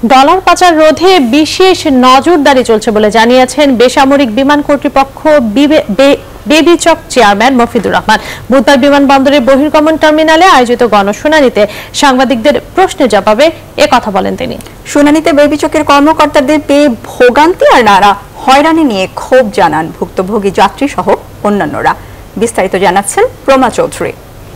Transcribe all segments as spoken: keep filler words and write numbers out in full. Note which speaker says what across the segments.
Speaker 1: Dollar পাচার রোধে বিশেষ নজরদারি চলছে বলে জানিয়েছেন বেসামরিক বিমান কর্তৃপক্ষ বেবিচক চেয়ারম্যান মফিদুর রহমান। বুধবার বিমানবন্দরের বহির্গমন টার্মিনালে আয়োজিত গণশুনানিতে সাংবাদিকদের প্রশ্নের জবাবে এ কথা বলেন তিনি।
Speaker 2: শুনানিতে বেবিচকের কর্মকর্তাদের পেয়ে ভোগান্তি আর নানা হয়রানি নিয়ে ক্ষোভ জানান ভুক্তভোগী যাত্রী সহ অন্যান্যরা। বিস্তারিত জানাচ্ছেন প্রমা চৌধুরী।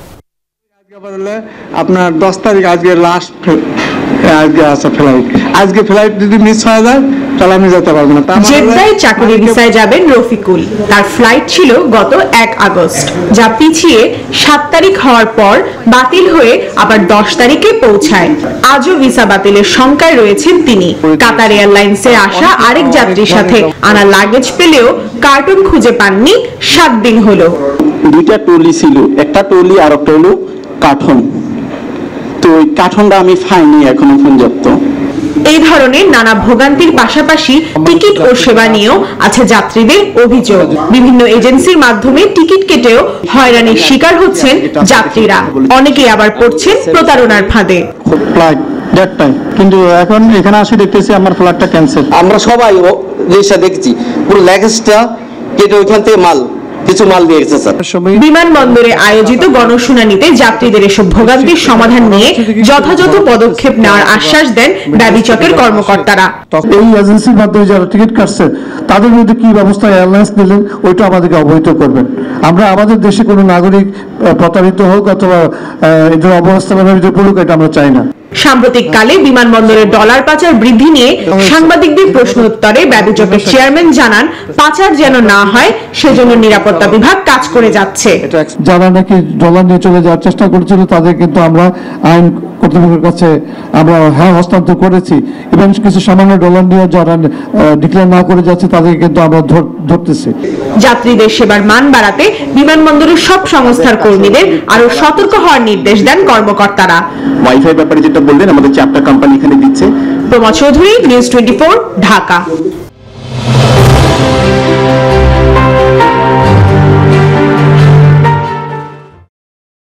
Speaker 3: আপনার দশ তারিখ আজকে লাস্ট আজকে আসা ফ্লাইট, আজকে ফ্লাইট যদি মিস হয়ে যায় তাহলে আমি যেতে পারবো না।
Speaker 4: জেদ্দায় চাকরি ভিসায় যাবেন রফিকুল। তার ফ্লাইট ছিল গত এক আগস্ট, যা পিছিয়ে সাত তারিখ হওয়ার পর বাতিল হয়ে আবার দশ তারিখে পৌঁছায়। আজও ভিসা বাতিলের শঙ্কায় রয়েছেন তিনি। কাতার এয়ারলাইন্সে আসা আরেক যাত্রীর সাথে আনা লাগেজ পেলেও কার্টুন খুঁজে পাননি। সাত দিন হলো।
Speaker 5: দুইটা টলি ছিল, একটা টলি আর একটা হলো কার্টুন। তো ওই কার্টুনটা আমি পাইনি এখনো পর্যন্ত।
Speaker 4: এই ধরনের নানা ভোগান্তির পাশাপাশি টিকিট ও সেবা নিয়েও আছে যাত্রীদের অভিযোগ। বিভিন্ন এজেন্সির মাধ্যমে টিকিট কেটেও হয়রানির শিকার হচ্ছেন যাত্রীরা। অনেকেই আবার পড়ছেন প্রতারণার ফাঁদে।
Speaker 3: ফ্লাইট দেড়টায়, কিন্তু এখন এখানে আসে দেখতেছি আমার ফ্লাইটটা ক্যান্সেল।
Speaker 6: আমরা সবাই জিনিসটা দেখছি, পুরো লাগেজটা কেটে ওইখান থেকে মাল কিছু মাল দিয়ে গেছে স্যার।
Speaker 4: বিমানবন্দরে আয়োজিত গণশুনানিতে যাত্রীদের এসব ভোগান্তির সমাধান নিয়ে যথাযথ পদক্ষেপ নেওয়ার আশ্বাস দেন বেবিচকের কর্মকর্তারা।
Speaker 3: এই এজেন্সির মাধ্যমে যারা টিকিট কাটছে তাদের মধ্যে কি ব্যবস্থা এয়ারলাইন্স নিলেন ওইটা আমাদেরকে অবহিত করবেন। আমরা আমাদের দেশে কোনো নাগরিক প্রতারিত হোক অথবা এদের অবস্থানের ভিতরে পড়ুক, এটা আমরা চাই না।
Speaker 4: সাম্প্রতিককালে বিমানবন্দরে ডলার পাচার বৃদ্ধি নিয়ে সাংবাদিকদের প্রশ্ন উত্তরে বেবিচকের চেয়ারম্যান জানান, পাচার যেন না হয় সেজন্য নিরাপত্তা বিভাগ কাজ করে যাচ্ছে।
Speaker 3: যারা নাকি ডলার নিয়ে চলে যাওয়ার চেষ্টা করেছিল তাদের কিন্তু আমরা আইন কর্তৃপক্ষের কাছে আমরা হ্যাঁ হস্তান্তর করেছি এবং কিছু সামান্য ডলার নিয়ে যারা ডিক্লেয়ার না করে যাচ্ছে তাদেরকে কিন্তু আমরা ধরতেছি।
Speaker 4: যাত্রীদের সেবার মান বাড়াতে বিমানবন্দরের সব সংস্থার কর্মীদের আরো সতর্ক হওয়ার নির্দেশ দেন কর্মকর্তারা।
Speaker 5: ওয়াইফাই ব্যাপারে যেটা বললেন, আমাদের চারটা কোম্পানি এখানে দিচ্ছে।
Speaker 4: Prama Chowdhury, news twenty four, Dhaka.